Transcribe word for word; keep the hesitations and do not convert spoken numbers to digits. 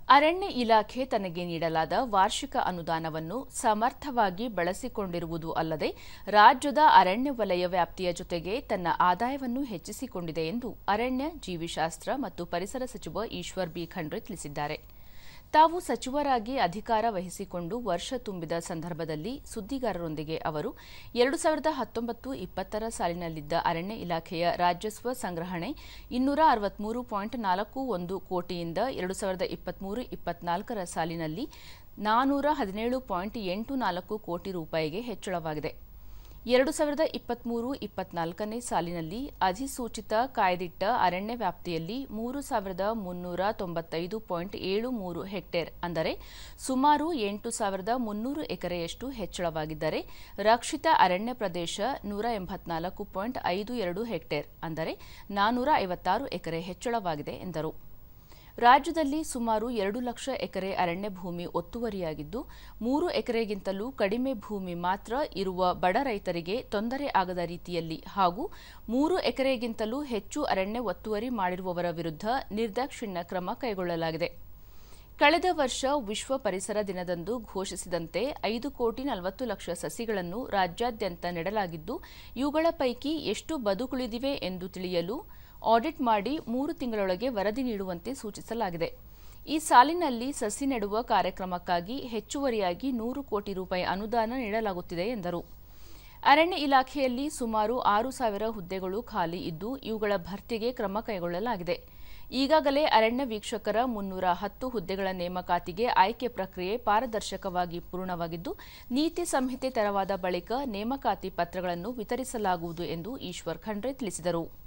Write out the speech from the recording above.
ಅರಣ್ಯ ಇಲಾಖೆ ತನಗೆ ನೀಡಲಾದ ವಾರ್ಷಿಕ ಅನುದಾನವನ್ನು ಸಮರ್ಥವಾಗಿ ಬಳಸಿಕೊಂಡಿರುವುದು ಅಲ್ಲದೆ ರಾಜ್ಯದ ಅರಣ್ಯ ವಲಯ ವ್ಯಾಪ್ತಿಯ ಜೊತೆಗೆ ತನ್ನ ಆದಾಯವನ್ನು ಹೆಚ್ಚಿಸಿಕೊಂಡಿದೆ ಎಂದು ಅರಣ್ಯ, ಜೀವಿಶಾಸ್ತ್ರ ಮತ್ತು ಪರಿಸರ ಸಚಿವ ಈಶ್ವರ್ ಬಿ ಖಂಡ್ರೆ ತಿಳಿಸಿದ್ದಾರೆ. ತಾವು ಸಚಿವರಾಗಿ ಅಧಿಕಾರ ವಹಿಸಿಕೊಂಡು ವರ್ಷ ತುಂಬಿದ ಸಂದರ್ಭದಲ್ಲಿ ಸುದ್ದಿಗಾರರೊಂದಿಗೆ ಅವರು ಎರಡು ಸಾವಿರದ ಹತ್ತೊಂಬತ್ತು ಇಪ್ಪತ್ತರ ಸಾಲಿನಲ್ಲಿದ್ದ ಅರಣ್ಯ ಇಲಾಖೆಯ ರಾಜಸ್ವ ಸಂಗ್ರಹಣೆ ಇನ್ನೂರ ಅರವತ್ಮೂರು ಪಾಯಿಂಟ್ ನಾಲ್ಕು ಒಂದು ಕೋಟಿಯಿಂದ ಎರಡು ಸಾವಿರದ ಇಪ್ಪತ್ಮೂರು ಇಪ್ಪತ್ನಾಲ್ಕರ ಸಾಲಿನಲ್ಲಿ ನಾನೂರ ಹದಿನೇಳು ಪಾಯಿಂಟ್ ಎಂಟು ನಾಲ್ಕು ಕೋಟಿ ರೂಪಾಯಿಗೆ ಹೆಚ್ಚಳವಾಗಿದೆ. ಎರಡು ಸಾವಿರದ ಇಪ್ಪತ್ಮೂರು ಇಪ್ಪತ್ನಾಲ್ಕನೇ ಸಾಲಿನಲ್ಲಿ ಅಧಿಸೂಚಿತ ಕಾಯ್ದಿಟ್ಟ ಅರಣ್ಯ ವ್ಯಾಪ್ತಿಯಲ್ಲಿ ಮೂರು ಸಾವಿರದ ಮುನ್ನೂರ ತೊಂಬತ್ತೈದು ಪಾಯಿಂಟ್ ಏಳು ಮೂರು ಹೆಕ್ಟೇರ್ ಅಂದರೆ ಸುಮಾರು ಎಂಟು ಸಾವಿರದ ಮುನ್ನೂರು ಎಕರೆಯಷ್ಟು ಹೆಚ್ಚಳವಾಗಿದ್ದರೆ ರಕ್ಷಿತ ಅರಣ್ಯ ಪ್ರದೇಶ ನೂರ ಎಂಬತ್ನಾಲ್ಕು ಪಾಯಿಂಟ್ ಐದು ಎರಡು ಹೆಕ್ಟೇರ್ ಅಂದರೆ ನಾನೂರ ಐವತ್ತಾರು ಎಕರೆ ಹೆಚ್ಚಳವಾಗಿದೆ ಎಂದರು. ರಾಜ್ಯದಲ್ಲಿ ಸುಮಾರು ಎರಡು ಲಕ್ಷ ಎಕರೆ ಅರಣ್ಯ ಭೂಮಿ ಒತ್ತುವರಿಯಾಗಿದ್ದು, ಮೂರು ಎಕರೆಗಿಂತಲೂ ಕಡಿಮೆ ಭೂಮಿ ಮಾತ್ರ ಇರುವ ಬಡ ರೈತರಿಗೆ ತೊಂದರೆ ಆಗದ ರೀತಿಯಲ್ಲಿ ಹಾಗೂ ಮೂರು ಎಕರೆಗಿಂತಲೂ ಹೆಚ್ಚು ಅರಣ್ಯ ಒತ್ತುವರಿ ಮಾಡಿರುವವರ ವಿರುದ್ಧ ನಿರ್ದಾಕ್ಷಿಣ್ಯ ಕ್ರಮ ಕೈಗೊಳ್ಳಲಾಗಿದೆ. ಕಳೆದ ವರ್ಷ ವಿಶ್ವ ಪರಿಸರ ದಿನದಂದು ಘೋಷಿಸಿದಂತೆ ಐದು ಕೋಟಿ ನಲವತ್ತು ಲಕ್ಷ ಸಸಿಗಳನ್ನು ರಾಜ್ಯಾದ್ಯಂತ ನೆಡಲಾಗಿದ್ದು, ಇವುಗಳ ಪೈಕಿ ಎಷ್ಟು ಬದುಕುಳಿದಿವೆ ಎಂದು ತಿಳಿಯಲು ಆಡಿಟ್ ಮಾಡಿ ಮೂರು ತಿಂಗಳೊಳಗೆ ವರದಿ ನೀಡುವಂತೆ ಸೂಚಿಸಲಾಗಿದೆ. ಈ ಸಾಲಿನಲ್ಲಿ ಸಸಿ ನೆಡುವ ಕಾರ್ಯಕ್ರಮಕ್ಕಾಗಿ ಹೆಚ್ಚುವರಿಯಾಗಿ ನೂರು ಕೋಟಿ ರೂಪಾಯಿ ಅನುದಾನ ನೀಡಲಾಗುತ್ತಿದೆ ಎಂದರು. ಅರಣ್ಯ ಇಲಾಖೆಯಲ್ಲಿ ಸುಮಾರು ಆರು ಸಾವಿರ ಹುದ್ದೆಗಳು ಖಾಲಿ ಇದ್ದು, ಇವುಗಳ ಭರ್ತಿಗೆ ಕ್ರಮ ಕೈಗೊಳ್ಳಲಾಗಿದೆ. ಈಗಾಗಲೇ ಅರಣ್ಯ ವೀಕ್ಷಕರ ಮುನ್ನೂರ ಹತ್ತು ಹುದ್ದೆಗಳ ನೇಮಕಾತಿಗೆ ಆಯ್ಕೆ ಪ್ರಕ್ರಿಯೆ ಪಾರದರ್ಶಕವಾಗಿ ಪೂರ್ಣವಾಗಿದ್ದು, ನೀತಿ ಸಂಹಿತೆ ತೆರವಾದ ಬಳಿಕ ನೇಮಕಾತಿ ಪತ್ರಗಳನ್ನು ವಿತರಿಸಲಾಗುವುದು ಎಂದು ಈಶ್ವರ್ ಖಂಡ್ರೆ ತಿಳಿಸಿದರು.